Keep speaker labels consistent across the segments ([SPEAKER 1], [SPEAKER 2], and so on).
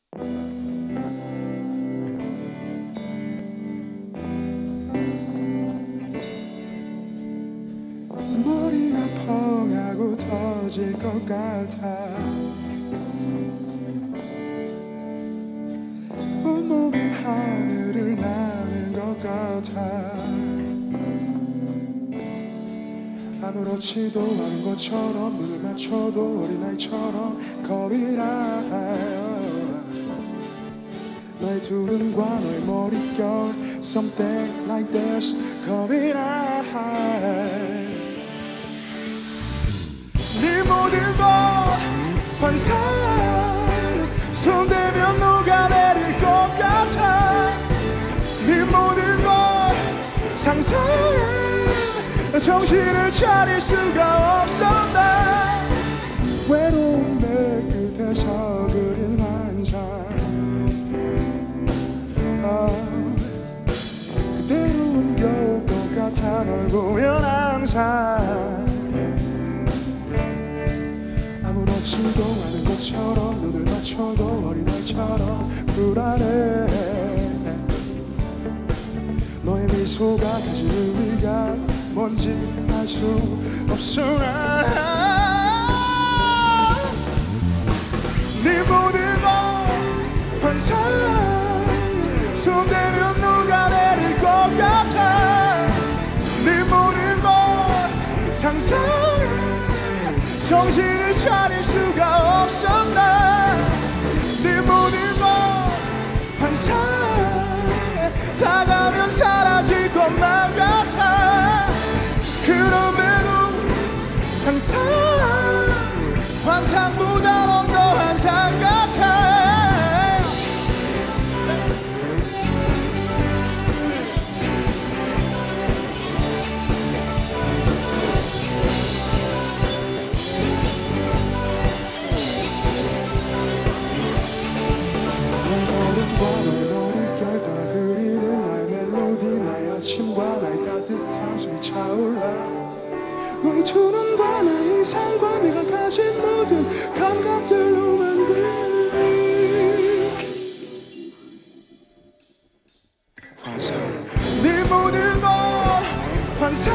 [SPEAKER 1] 머리가 펑하고 터질 것 같아. 온몸이 하늘을 나는 것 같아. 아무렇지도 않은 것처럼 눈을 맞춰도 어린아이처럼 겁이 나. 너의 두 눈과 너의 머릿결 Something like this 겁이 나. 네 모든 것 환상 손대면 녹아내릴 것 같아. 네 모든 것 상상 정신을 차릴 수가 없어. 난 외로운 내 끝에서 그린 환상 그대로 옮겨올 것 같아. 널 보면 항상 아무렇지도 않은 것처럼 눈을 맞춰도 어린아이처럼 불안해. 너의 미소가 가진 의미가 뭔지 알 수 없어. 네 모든 것 환상 손대면 녹아내릴 것 같아. 네 모든 것 상상 정신을 차릴 수가 없어. 난 네 모든 것 환상 다가면 사라질 것만 같아. 그럼에도 항상 환상보다 넌 더 환상 같아. 아침과 나의 따뜻한 숨이 차올라. 너의 두 눈과 나의 이상과 내가 가진 모든 감각들로 만든 환상. 네 모든 것 환상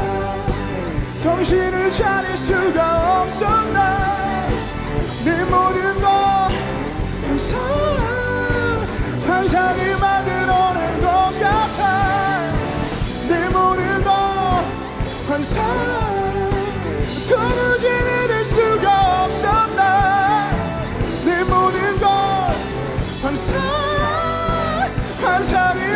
[SPEAKER 1] 정신을 차릴 수가 없어. 난 네 모든 것 환상 환상이 만들어낸 것 같아. 내 모든 것 환상 도무지 믿을 수가 없어. 난 내 모든 것 환상 환상이